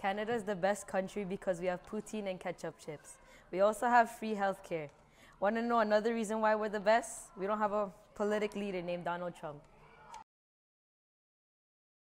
Canada is the best country because we have poutine and ketchup chips. We also have free healthcare. Want to know another reason why we're the best? We don't have a politic leader named Donald Trump.